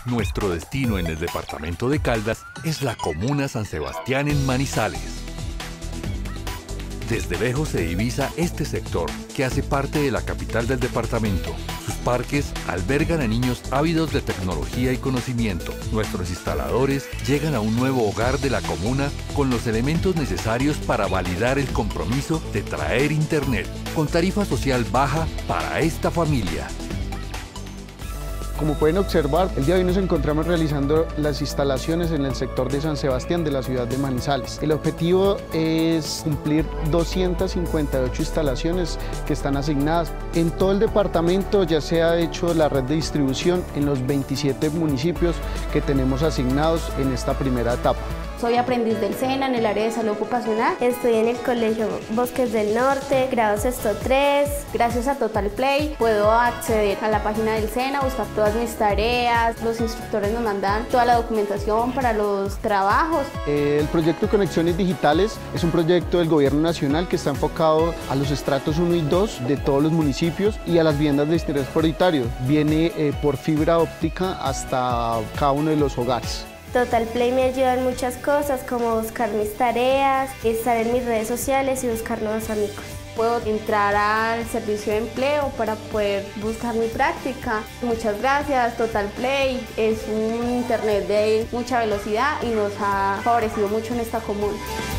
Nuestro destino en el departamento de Caldas es la comuna San Sebastián en Manizales. Desde lejos se divisa este sector, que hace parte de la capital del departamento. Sus parques albergan a niños ávidos de tecnología y conocimiento. Nuestros instaladores llegan a un nuevo hogar de la comuna con los elementos necesarios para validar el compromiso de traer Internet, con tarifa social baja para esta familia. Como pueden observar, el día de hoy nos encontramos realizando las instalaciones en el sector de San Sebastián de la ciudad de Manizales. El objetivo es cumplir 258 instalaciones que están asignadas. En todo el departamento ya se ha hecho la red de distribución en los 27 municipios que tenemos asignados en esta primera etapa. Soy aprendiz del SENA en el área de salud ocupacional. Estoy en el Colegio Bosques del Norte, grado sexto 3. Gracias a Total Play puedo acceder a la página del SENA, buscar todas mis tareas. Los instructores nos mandan toda la documentación para los trabajos. El proyecto Conexiones Digitales es un proyecto del Gobierno Nacional que está enfocado a los estratos 1 y 2 de todos los municipios y a las viviendas de interés prioritario. Viene por fibra óptica hasta cada uno de los hogares. Total Play me ayuda en muchas cosas, como buscar mis tareas, estar en mis redes sociales y buscar nuevos amigos. Puedo entrar al servicio de empleo para poder buscar mi práctica. Muchas gracias, Total Play. Es un internet de mucha velocidad y nos ha favorecido mucho en esta comuna.